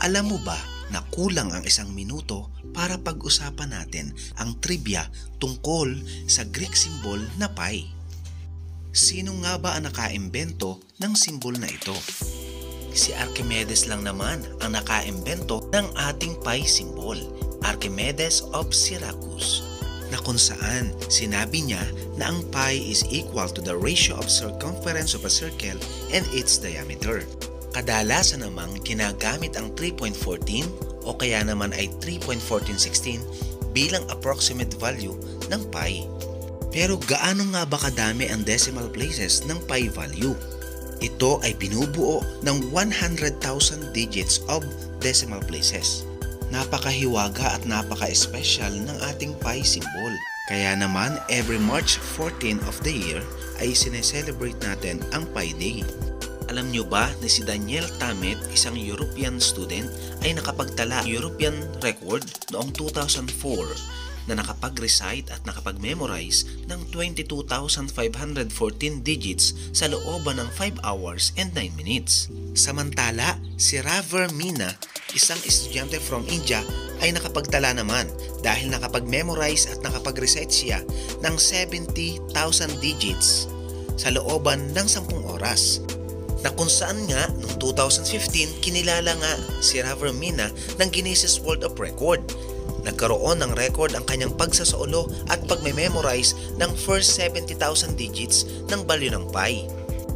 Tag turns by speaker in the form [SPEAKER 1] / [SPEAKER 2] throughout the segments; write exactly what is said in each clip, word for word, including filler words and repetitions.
[SPEAKER 1] Alam mo ba na kulang ang isang minuto para pag-usapan natin ang trivia tungkol sa Greek symbol na pi? Sino nga ba ang nakaimbento ng simbol na ito? Si Archimedes lang naman ang nakaimbento ng ating pi symbol, Archimedes of Syracuse, na kung saan sinabi niya na ang pi is equal to the ratio of circumference of a circle and its diameter. Kadalasan namang ginagamit ang three point one four o kaya naman ay three point one four one six bilang approximate value ng pi. Pero gaano nga ba kadami ang decimal places ng pi value? Ito ay binubuo ng one hundred thousand digits of decimal places. Napakahiwaga at napaka-espesyal ng ating pi symbol. Kaya naman every March fourteenth of the year ay sineselebrate natin ang Pi Day. Alam nyo ba na si Daniel Tammet, isang European student, ay nakapagtala European record noong two thousand four na nakapag-recite at nakapag-memorize ng twenty-two thousand five hundred fourteen digits sa looban ng five hours and nine minutes. Samantala, si Raver Mina, isang estudyante from India, ay nakapagtala naman dahil nakapag-memorize at nakapag-recite siya ng seventy thousand digits sa looban ng ten oras. Na kung saan nga noong two thousand fifteen kinilala nga si Raver Mina ng Guinness World of Record. Nagkaroon ng record ang kanyang pagsasaulo at pagme-memorize ng first seventy thousand digits ng value ng pi.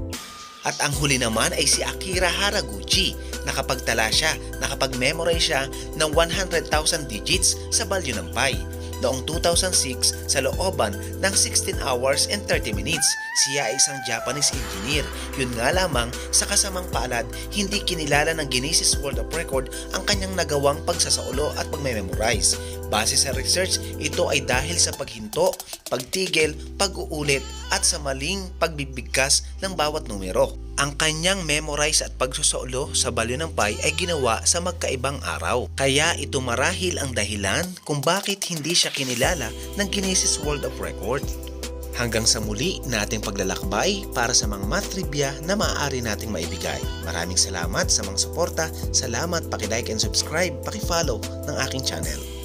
[SPEAKER 1] At ang huli naman ay si Akira Haraguchi. Nakapagtala siya, nakapag-memorize siya ng one hundred thousand digits sa value ng pi noong two thousand six sa looban ng sixteen hours and thirty minutes. Siya ay isang Japanese engineer. Yun nga lamang, sa kasamang palad, hindi kinilala ng Guinness World of Record ang kanyang nagawang pagsasaulo at pagme-memorize. Base sa research, ito ay dahil sa paghinto, pagtigil, pag-uulit at sa maling pagbibigkas ng bawat numero. Ang kanyang memorize at pagsasaulo sa value ng pi ay ginawa sa magkaibang araw. Kaya ito marahil ang dahilan kung bakit hindi siya kinilala ng Guinness World of Record. Hanggang sa muli nating paglalakbay para sa mga math trivia na maaari nating maibigay. Maraming salamat sa mga suporta. Salamat, paki-like and subscribe, paki-follow ng aking channel.